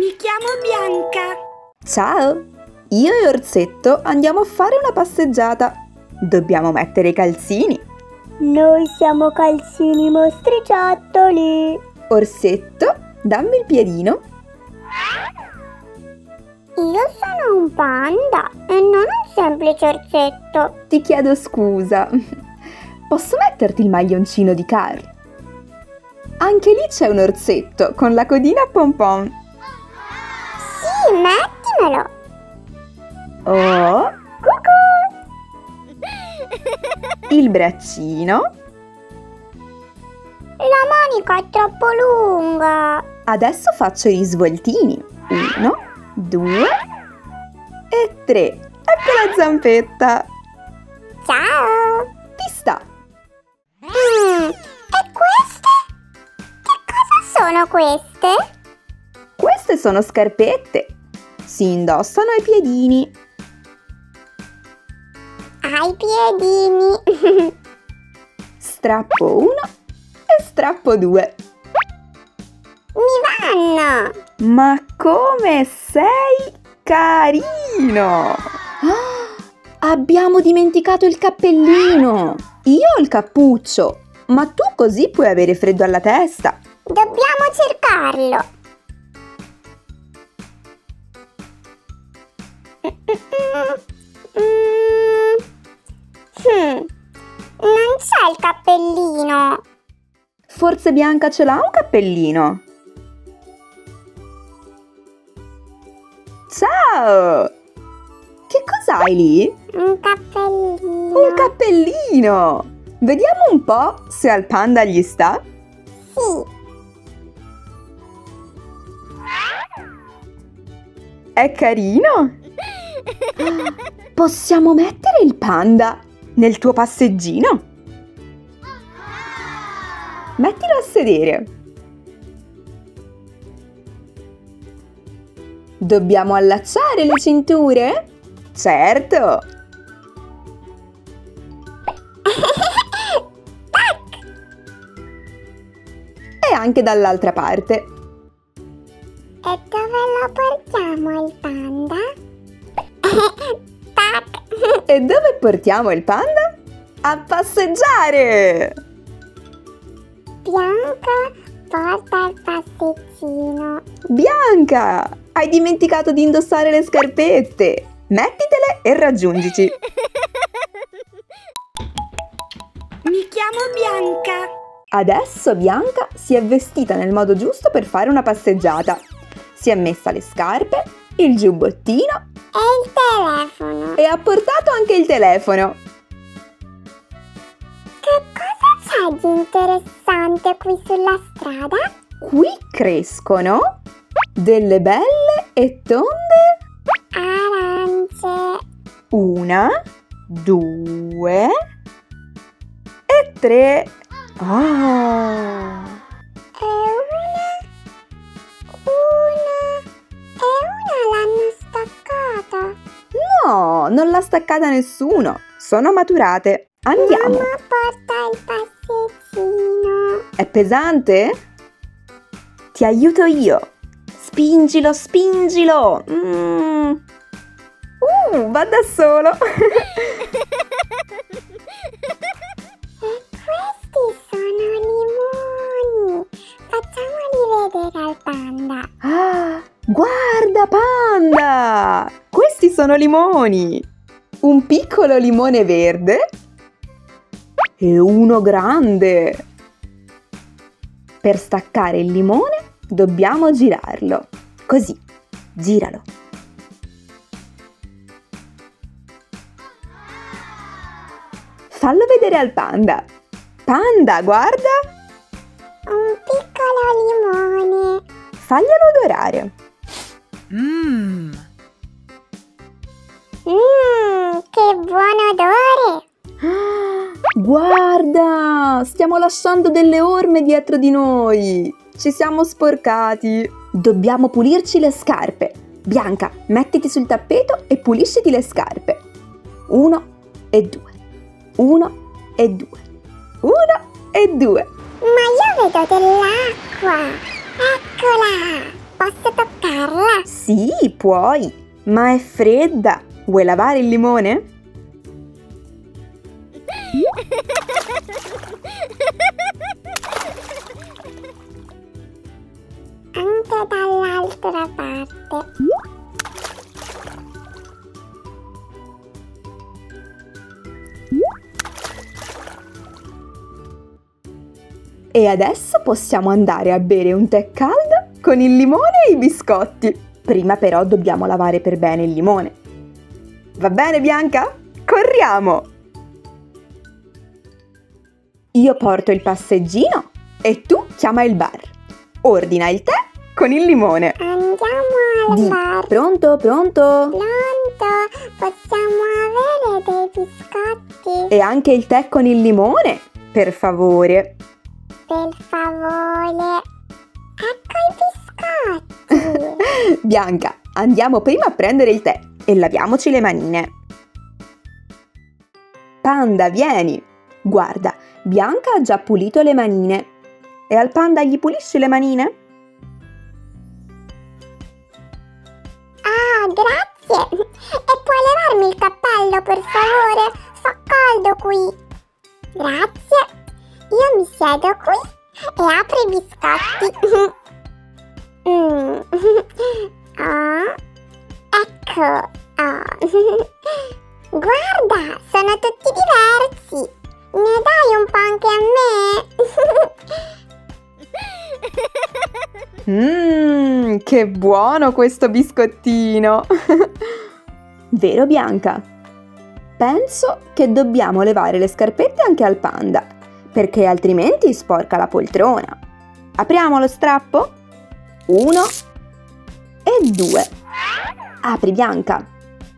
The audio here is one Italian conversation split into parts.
Mi chiamo Bianca. Ciao! Io e Orsetto andiamo a fare una passeggiata. Dobbiamo mettere i calzini. Noi siamo calzini mostriciattoli. Orsetto, dammi il piedino. Io sono un panda e non un semplice orsetto. Ti chiedo scusa. Posso metterti il maglioncino di Carl? Anche lì c'è un orsetto con la codina a pompon. Sì, mettimelo. Oh, Cucù. il braccino. La manica è troppo lunga. Adesso faccio i risvoltini. 1, 2 e 3. Ecco la zampetta. Ciao. Ti sta. E queste? Che cosa sono queste? Queste sono scarpette. Si indossano ai piedini. Ai piedini. Strappo 1 e strappo 2. Mi vanno. Ma come sei carino! Abbiamo dimenticato il cappellino! Io ho il cappuccio, ma tu così puoi avere freddo alla testa. Dobbiamo cercarlo. Non c'è il cappellino. Forse Bianca ce l'ha un cappellino. Ciao! Che cos'hai lì? Un cappellino. Un cappellino! Vediamo un po' se al panda gli sta. Sì. È carino? Possiamo mettere il panda nel tuo passeggino? Mettilo a sedere. Dobbiamo allacciare le cinture? Certo! E anche dall'altra parte. E dove lo portiamo il panda? Tac! E dove portiamo il panda? A passeggiare! Bianca porta il passeggino. Bianca! Hai dimenticato di indossare le scarpette! Mettitele e raggiungici! Mi chiamo Bianca. Adesso Bianca si è vestita nel modo giusto per fare una passeggiata. Si è messa le scarpe, il giubbottino E il telefono. e ha portato anche il telefono. Che cosa c'è di interessante qui sulla strada? Qui crescono delle belle e tonde Arance. 1, 2 e 3. Oh! E una l'hanno staccata. No, non l'ha staccata nessuno. Sono maturate. Andiamo. Mamma porta il passeggino. È pesante? Ti aiuto io. Spingilo, spingilo. Va da solo. E questi sono limoni. Facciamoli vedere al panda. Ah, guarda, panda! Questi sono limoni. Un piccolo limone verde e uno grande. Per staccare il limone dobbiamo girarlo. Così, giralo. Fallo vedere al panda. Panda, guarda! Un piccolo limone. Faglielo odorare. Che buon odore. Guarda, stiamo lasciando delle orme dietro di noi. Ci siamo sporcati. Dobbiamo pulirci le scarpe. Bianca, mettiti sul tappeto e pulisciti le scarpe. 1 e 2. 1 e 2. 1 e 2. Ma io vedo dell'acqua. Eccola. Posso toccarla? lavarla? Sì, puoi, ma è fredda. Vuoi lavare il limone? Anche dall'altra parte. E adesso possiamo andare a bere un tè caldo con il limone e i biscotti. Prima però dobbiamo lavare per bene il limone. Va bene, Bianca? Corriamo! Io porto il passeggino e tu chiama il bar. Ordina il tè con il limone. Andiamo al bar. Pronto, pronto? Pronto? Possiamo avere dei biscotti? E anche il tè con il limone, per favore. Per favore. Ecco i biscotti. Bianca, andiamo prima a prendere il tè e laviamoci le manine. Panda, vieni! Guarda, Bianca ha già pulito le manine. E al panda gli pulisci le manine? Ah, grazie. E puoi levarmi il cappello, per favore? Fa caldo qui. Grazie. Io mi siedo qui e apro i biscotti. Ah, ecco. Ah. Guarda, sono tutti diversi. Ne dai un po' anche a me? Che buono questo biscottino! Vero, Bianca? Penso che dobbiamo levare le scarpette anche al panda, perché altrimenti sporca la poltrona. Apriamo lo strappo? 1 e 2. Apri, Bianca.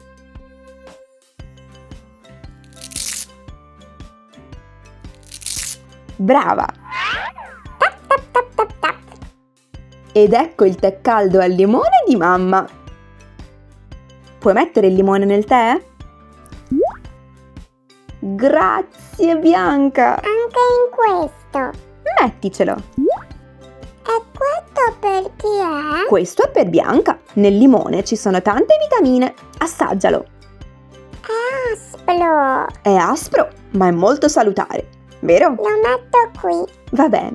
Brava! Tap, tap, tap, tap, tap. Ed ecco il tè caldo al limone di mamma. Puoi mettere il limone nel tè? Grazie, Bianca! Anche in questo. Metticelo. E questo per chi è? Questo è per Bianca. Nel limone ci sono tante vitamine. Assaggialo. È aspro. È aspro, ma è molto salutare, vero? Lo metto qui. Va bene.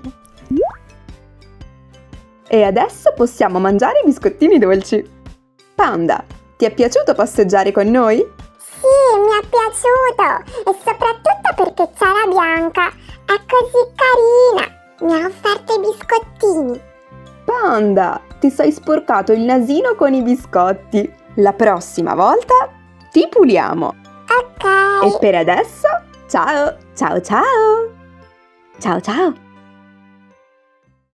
E adesso possiamo mangiare i biscottini dolci. Panda, ti è piaciuto passeggiare con noi? Sì, mi è piaciuto. E soprattutto perché c'è la Bianca. È così carina. Mi ha offerto i biscottini. Panda, ti sei sporcato il nasino con i biscotti. La prossima volta ti puliamo. Ok. E per adesso, ciao, ciao, ciao. Ciao, ciao.